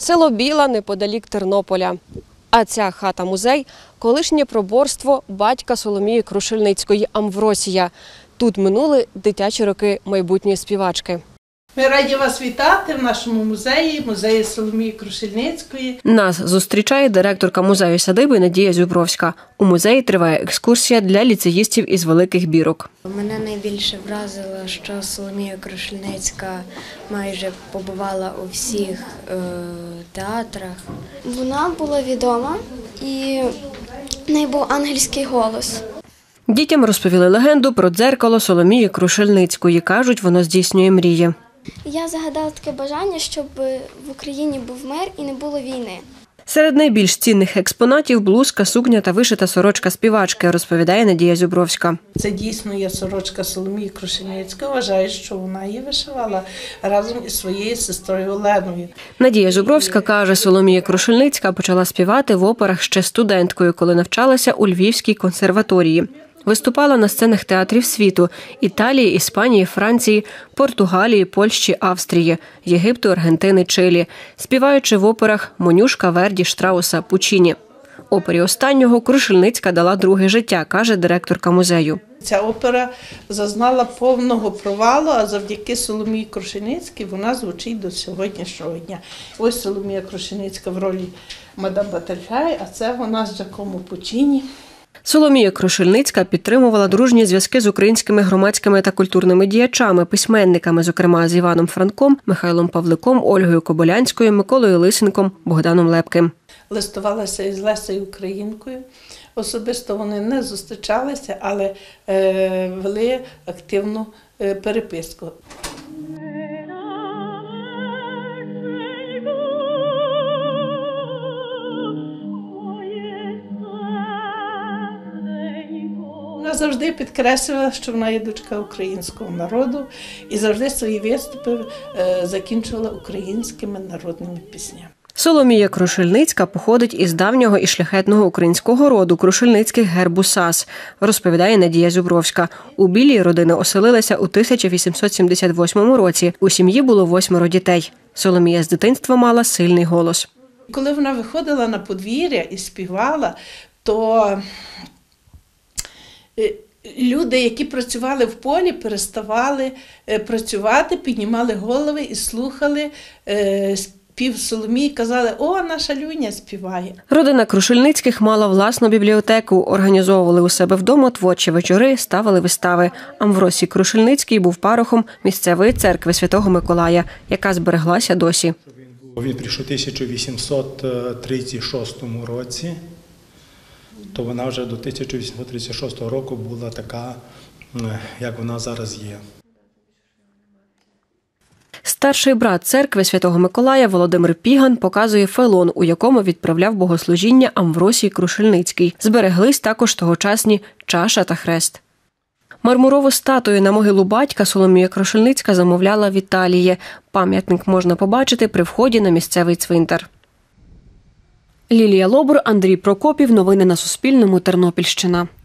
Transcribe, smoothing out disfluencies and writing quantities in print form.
Село Біла неподалік Тернополя. А ця хата-музей – колишнє проборство батька Соломії Крушельницької Амвросія. Тут минули дитячі роки майбутньої співачки. Ми раді вас вітати в нашому музеї, музеї Соломії Крушельницької. Нас зустрічає директорка музею-садиби Надія Зюбровська. У музеї триває екскурсія для ліцеїстів із Великих Бірок. Мене найбільше вразило, що Соломія Крушельницька майже побувала у всіх театрах. Вона була відома і в неї був ангельський голос. Дітям розповіли легенду про дзеркало Соломії Крушельницької. Кажуть, воно здійснює мрії. Я загадала таке бажання, щоб в Україні був мир і не було війни. Серед найбільш цінних експонатів – блузка, сукня та вишита сорочка співачки, розповідає Надія Зюбровська. Це дійсно є сорочка Соломії Крушельницької. Вважаю, що вона її вишивала разом із своєю сестрою Оленою. Надія Зюбровська каже, Соломія Крушельницька почала співати в операх ще студенткою, коли навчалася у Львівській консерваторії. Виступала на сценах театрів світу – Італії, Іспанії, Франції, Португалії, Польщі, Австрії, Єгипту, Аргентини, Чилі, співаючи в операх Монюшка, Верді, Штрауса, Пучіні. Опері останнього Крушельницька дала друге життя, каже директорка музею. Ця опера зазнала повного провалу, а завдяки Соломії Крушельницькій вона звучить до сьогоднішнього дня. Ось Соломія Крушельницька в ролі мадам Баттерфляй, а це вона з Джакомо Пучіні. Соломія Крушельницька підтримувала дружні зв'язки з українськими громадськими та культурними діячами, письменниками, зокрема з Іваном Франком, Михайлом Павликом, Ольгою Кобилянською, Миколою Лисенком, Богданом Лепким. Листувалася із Лесею Українкою. Особисто вони не зустрічалися, але вели активну переписку. Вона завжди підкреслювала, що вона є дочка українського народу і завжди свої виступи закінчувала українськими народними піснями. Соломія Крушельницька походить із давнього і шляхетного українського роду крушельницьких гербу САС, розповідає Надія Зюбровська. У Білій родина оселилася у 1878 році. У сім'ї було 8 дітей. Соломія з дитинства мала сильний голос. Коли вона виходила на подвір'я і співала, то люди, які працювали в полі, переставали працювати, піднімали голови і слухали спів Соломії, казали: «О, наша Люня співає». Родина Крушельницьких мала власну бібліотеку, організовували у себе вдома творчі вечори, ставили вистави. Амвросій Крушельницький був парохом місцевої церкви Святого Миколая, яка збереглася досі. Він прийшов у 1836 році. То вона вже до 1836 року була така, як вона зараз є. Старший брат церкви Святого Миколая Володимир Піган показує фелон, у якому відправляв богослужіння Амвросій Крушельницький. Збереглись також тогочасні чаша та хрест. Мармурову статую на могилу батька Соломія Крушельницька замовляла в Італії. Пам'ятник можна побачити при вході на місцевий цвинтар. Лілія Лобур, Андрій Прокопів. Новини на Суспільному. Тернопільщина.